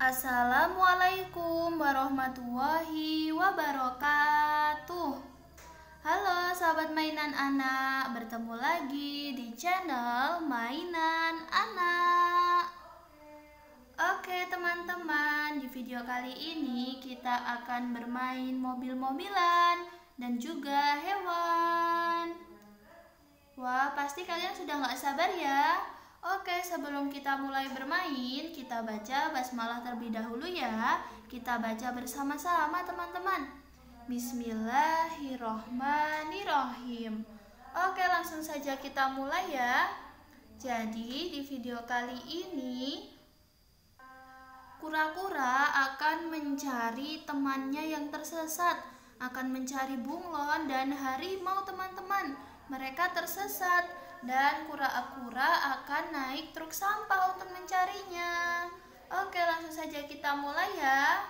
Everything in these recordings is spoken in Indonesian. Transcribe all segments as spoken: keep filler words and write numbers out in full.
Assalamualaikum warahmatullahi wabarakatuh. Halo sahabat mainan anak, bertemu lagi di channel Mainan Anak. Oke teman-teman, di video kali ini kita akan bermain mobil-mobilan dan juga hewan. Wah, pasti kalian sudah gak sabar ya. Oke, sebelum kita mulai bermain, kita baca basmalah terlebih dahulu ya. Kita baca bersama-sama teman-teman. Bismillahirrohmanirrohim. Oke, langsung saja kita mulai ya. Jadi di video kali ini, kura-kura akan mencari temannya yang tersesat, akan mencari bunglon dan harimau teman-teman. Mereka tersesat dan kura-kura akan naik truk sampah untuk mencarinya. Oke, langsung saja kita mulai ya.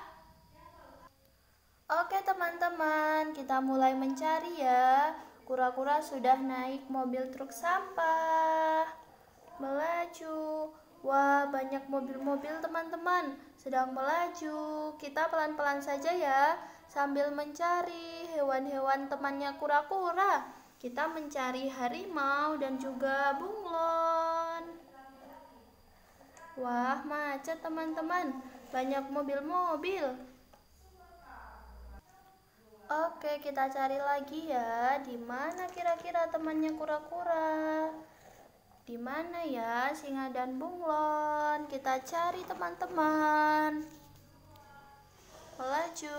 Oke teman-teman, kita mulai mencari ya. Kura-kura sudah naik mobil truk sampah, melaju. Wah, banyak mobil-mobil teman-teman sedang melaju. Kita pelan-pelan saja ya, sambil mencari hewan-hewan temannya kura-kura. Kita mencari harimau dan juga bunglon. Wah, macet teman-teman. Banyak mobil-mobil. Oke, kita cari lagi ya. Di mana kira-kira temannya kura-kura? Di mana ya singa dan bunglon? Kita cari teman-teman. Melaju.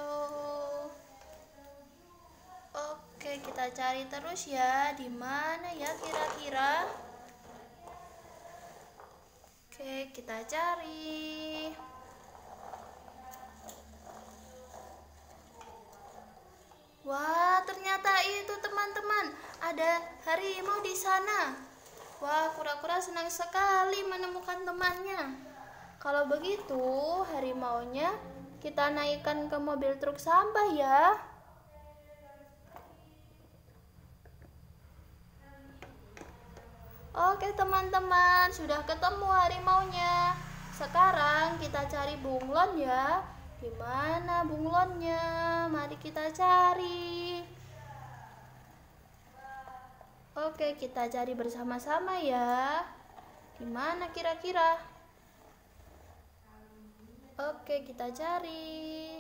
Oke, kita cari terus ya. Di mana ya kira-kira? Oke, kita cari. Wah, ternyata itu teman-teman, ada harimau di sana. Wah, kura-kura senang sekali menemukan temannya. Kalau begitu, harimaunya kita naikkan ke mobil truk sampah ya. Oke teman-teman, sudah ketemu harimaunya. Sekarang kita cari bunglon ya. Di mana bunglonnya? Mari kita cari. Oke, kita cari bersama-sama ya. Di mana kira-kira? Oke, kita cari.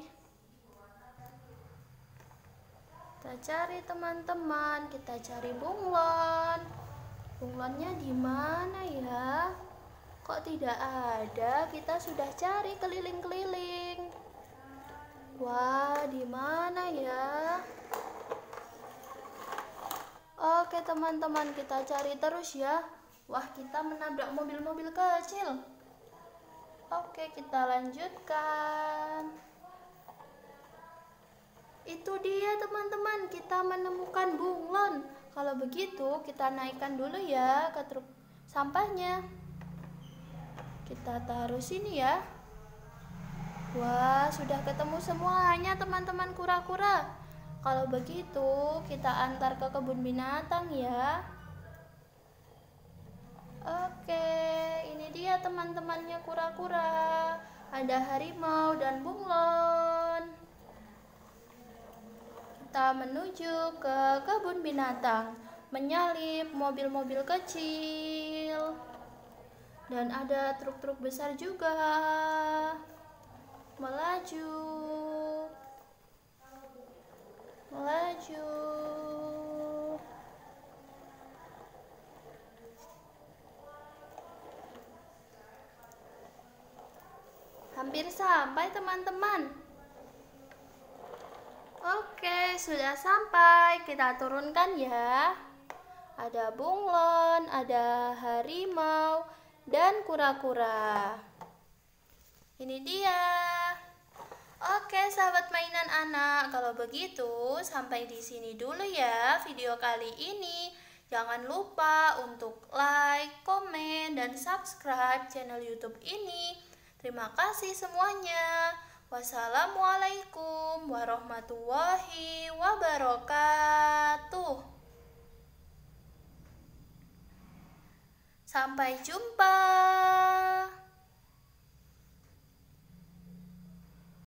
Kita cari teman-teman, kita cari bunglon. Bunglonnya di mana ya? Kok tidak ada? Kita sudah cari keliling-keliling. Wah, di mana ya? Oke teman-teman, kita cari terus ya. Wah, kita menabrak mobil-mobil kecil. Oke, kita lanjutkan. Itu dia teman-teman, kita menemukan bunglon. Kalau begitu, kita naikkan dulu ya ke truk sampahnya. Kita taruh sini ya. Wah, sudah ketemu semuanya teman-teman kura-kura. Kalau begitu, kita antar ke kebun binatang ya. Oke, ini dia teman-temannya kura-kura. Ada harimau dan bunglon. Kita menuju ke kebun binatang, menyalip mobil-mobil kecil. Dan ada truk-truk besar juga. Melaju. Melaju. Hampir sampai teman-teman. Oke, sudah sampai. Kita turunkan ya. Ada bunglon, ada harimau, dan kura-kura. Ini dia. Oke, sahabat mainan anak. Kalau begitu, sampai di sini dulu ya video kali ini. Jangan lupa untuk like, komen, dan subscribe channel YouTube ini. Terima kasih semuanya. Wassalamualaikum warahmatullahi wabarakatuh. Sampai jumpa.